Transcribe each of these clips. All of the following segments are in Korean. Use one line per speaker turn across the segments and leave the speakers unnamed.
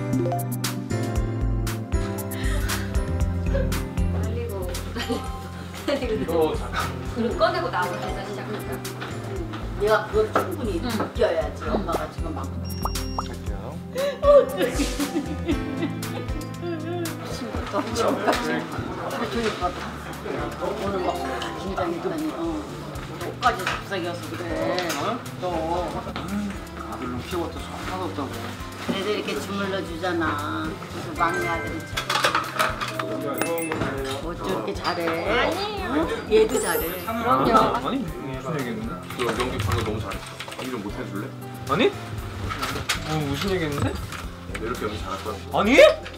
달리고 잠깐. 그걸 꺼내고 나서 계산 시작할까?
내가 그걸 충분히 느껴야지. 엄마가 지금 막.
갈게요.
친구도 지금까지 하루 종일 받아. 오늘 막 긴장했더니 옷까지 속삭여서 그래. 너
아들로 키워도 하나도 없다고.
그래도 이렇게 주물러 주잖아. 그래서 막내 아들이 어쩜 이렇게 잘해.
아니에요.
얘도 잘해.
그럼요.
아니 무슨 얘기했는데?
그 연기 방금 너무 잘했어. 연기 좀 못해줄래?
아니? 무슨 얘기했는데?
이렇게 연기 잘할 거야.
아니?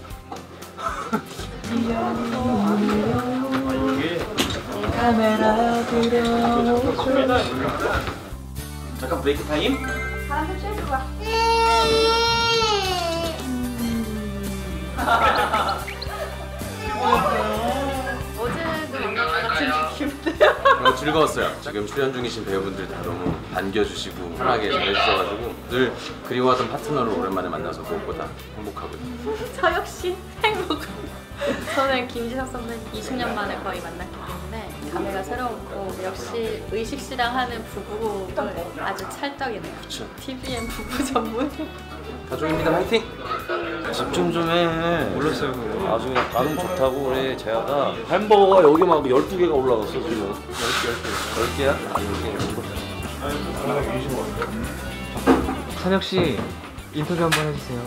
카메라 들어. 잠깐 브레이크 타임.
사람 좀 봐.
즐거웠어요. 지금 출연 중이신 배우분들 다 너무 반겨주시고 편하게 잘해주셔가지고 늘 그리워하던 파트너를 오랜만에 만나서 무엇보다 행복하고요.
저 역시 행복. 저는 김지석 선배님 20년 만에 거의 만났기 때문에 감회가 새로웠고 역시 의식 씨랑 하는 부부가 아주 찰떡이네요.
그쵸.
TVN 부부 전문.
가족입니다. 화이팅!
집중 좀 해. 몰랐어요 그거. 아주 그냥 반응 좋다고 우리 재하가 햄버거가 여기 막 12개가 올라갔어 지금. 10개야? 아 10개.
찬혁 씨 인터뷰 한번 해주세요.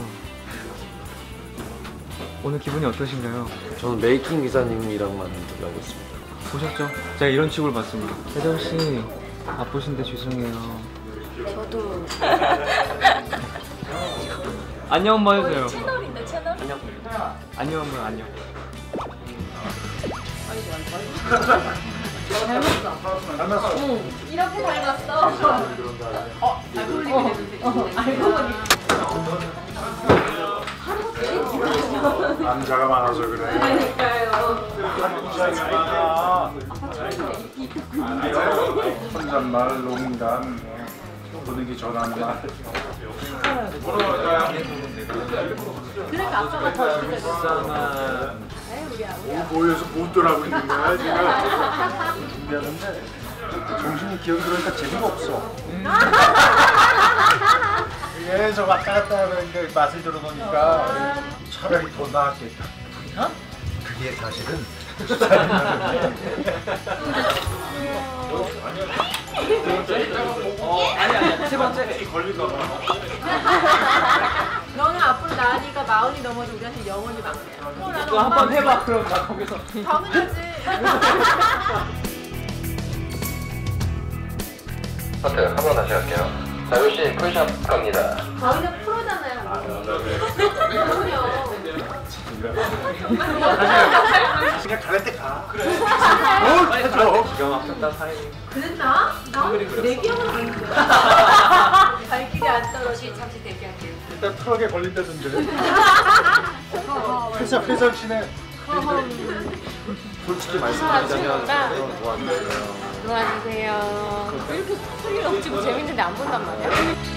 오늘 기분이 어떠신가요?
저는 메이킹 기사님이랑만 인터뷰하고 있습니다.
보셨죠? 제가 이런 취급을 받습니다. 혜정 씨 바쁘신데 죄송해요.
저도
안녕 한번 해주세요.
채널인데 채널.
안녕. 안녕 한번 안녕.
이렇게 닮았어. 알고 보니.
남자가 많아서 그래. 남자가 많아. 혼잣말, 농담, 분위기 전환 말.
그러니까 아빠가 더
불쌍한. 모여서 못돌아고 있는 거야 지금. 준비하는데 정신이 기억이 들어니까 재미가 없어. 계속 왔다 갔다 하는데 맛을 들어보니까 차라리 더 나았겠다. 그게 사실은
아니야 세 번째.
너는 앞으로 나은이가 마흔이 넘어도 우리한테 영원히 막내야.
또 한번 해봐 그럼 나 거기서.
당연하지.
하트 한번 다시 할게요. 자, 요시 풀샵 갑니다.
저희는 프로잖아요. 그럼요.
그냥 가는 데 가. 그래.
빨리 가. 기가 막혔다 사이.
그랬나? 내 기억은 아닌데. 발길이 안 떨어지.
잠시 대기할게요.
일단 트럭에 걸린다던데. 회사 치네.
솔직히 말씀드리자면 저는 도와주세요.
도와주세요. 이렇게 스릴 없지 뭐 재밌는데 안 본단 말이야.